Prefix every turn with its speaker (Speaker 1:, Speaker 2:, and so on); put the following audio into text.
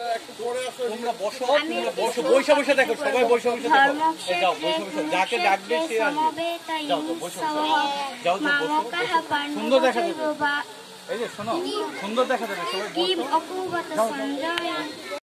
Speaker 1: তোমরা বসো, তোমরা বসো, বসে বসে দেখো, সবাই বসে বসে দেখো। যাও বসে বসে, যাকে ডাকবে সে আসবে। যাও তো বসো, যাও তো বসো। সুন্দর দেখা যাবে, এই যে শোনো, সুন্দর দেখা যাবে, সবাই বসো।